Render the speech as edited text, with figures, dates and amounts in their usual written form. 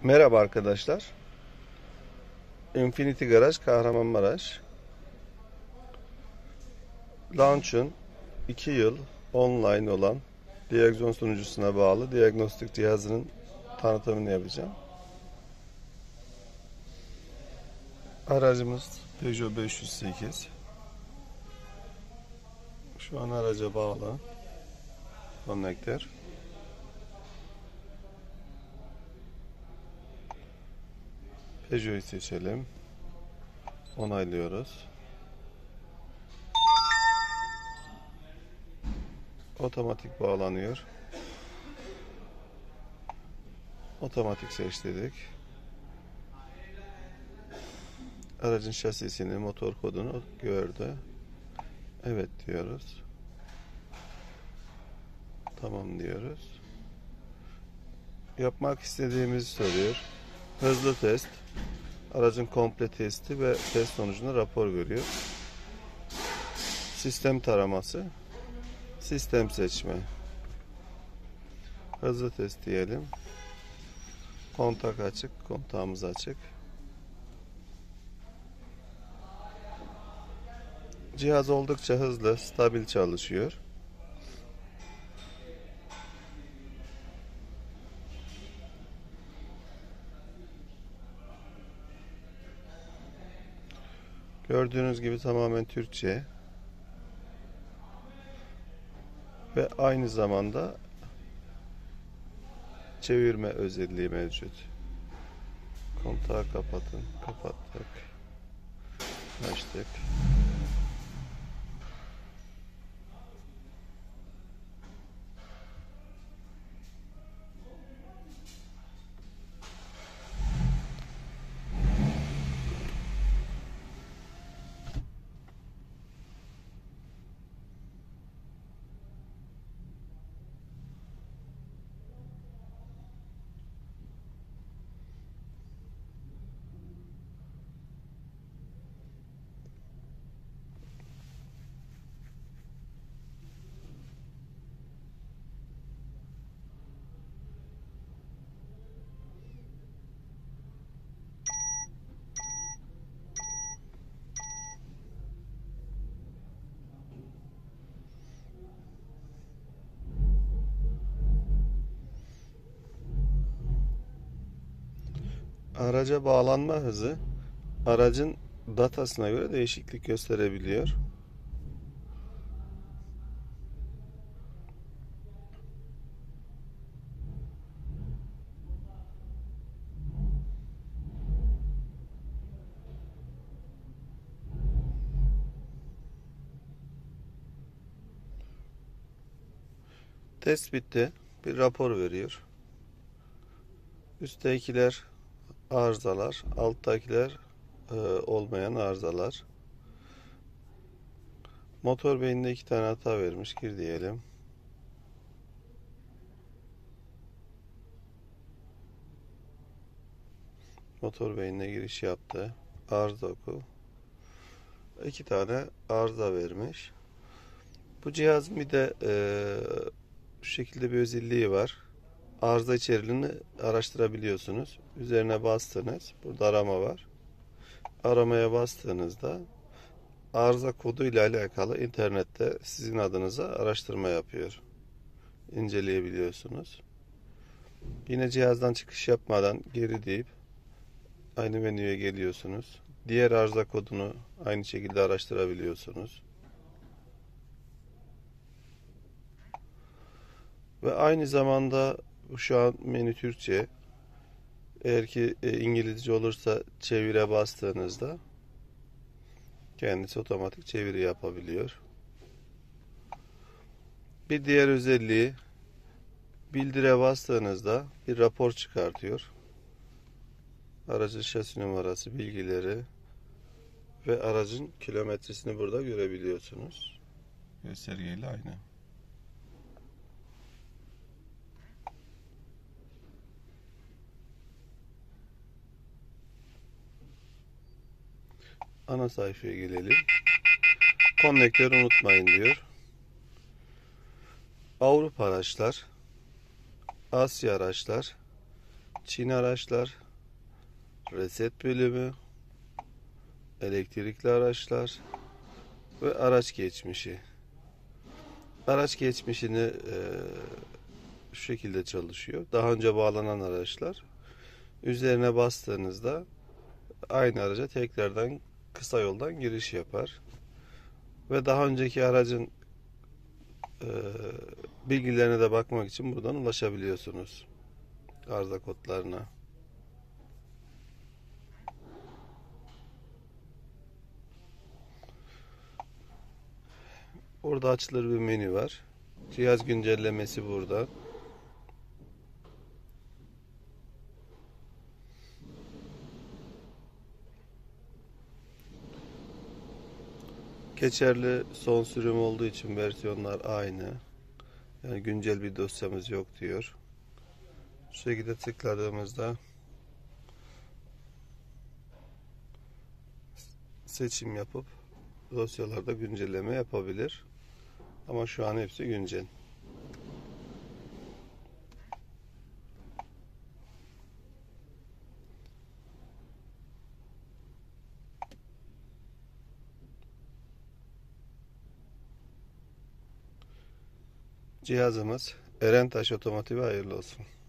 Merhaba arkadaşlar. Infinity Garaj Kahramanmaraş. Launch'un 2 yıl online olan Diagzon sunucusuna bağlı diagnostik cihazının tanıtımını yapacağım. Aracımız Peugeot 508. Şu an araca bağlı. Konnektör. Peugeot'u seçelim. Onaylıyoruz. Otomatik bağlanıyor. Otomatik seç dedik. Aracın şasisini, motor kodunu gördü. Evet diyoruz. Tamam diyoruz. Yapmak istediğimizi soruyor. Hızlı test, aracın komple testi ve test sonucunda rapor veriyor. Sistem taraması, sistem seçme. Hızlı test diyelim. Kontak açık, kontağımız açık. Cihaz oldukça hızlı, stabil çalışıyor. Gördüğünüz gibi tamamen Türkçe ve aynı zamanda çevirme özelliği mevcut. Kontağı kapatın, kapattık, açtık. Araca bağlanma hızı aracın datasına göre değişiklik gösterebiliyor. Test bitti. Bir rapor veriyor. Üsttekiler arızalar, alttakiler olmayan arızalar. Motor beyninde 2 tane hata vermiş. Gir diyelim. Motor beynine giriş yaptı. Arıza oku. 2 tane arıza vermiş. Bu cihazın bir de şu şekilde bir özelliği var. Arıza içeriğini araştırabiliyorsunuz. Üzerine bastınız. Burada arama var. Aramaya bastığınızda arıza kodu ile alakalı internette sizin adınıza araştırma yapıyor. İnceleyebiliyorsunuz. Yine cihazdan çıkış yapmadan geri deyip aynı menüye geliyorsunuz. Diğer arıza kodunu aynı şekilde araştırabiliyorsunuz. Ve aynı zamanda şu an menü Türkçe. Eğer ki İngilizce olursa çevire bastığınızda kendisi otomatik çeviri yapabiliyor. Bir diğer özelliği, bildire bastığınızda bir rapor çıkartıyor. Aracın şasi numarası, bilgileri ve aracın kilometresini burada görebiliyorsunuz. Göstergeyle aynı. Ana sayfaya gelelim. Konnektörü unutmayın diyor. Avrupa araçlar, Asya araçlar, Çin araçlar, reset bölümü, elektrikli araçlar ve araç geçmişi. Araç geçmişini şu şekilde çalışıyor. Daha önce bağlanan araçlar üzerine bastığınızda aynı araca tekrardan kısa yoldan giriş yapar. Ve daha önceki aracın e, bilgilerine de bakmak için buradan ulaşabiliyorsunuz. Arıza kodlarına. Burada açılır bir menü var. Cihaz güncellemesi burada. Geçerli son sürüm olduğu için versiyonlar aynı. Yani güncel bir dosyamız yok diyor. Şu şekilde tıkladığımızda seçim yapıp dosyalarda güncelleme yapabilir. Ama şu an hepsi güncel. Cihazımız Eren Taş Otomotiv'e hayırlı olsun.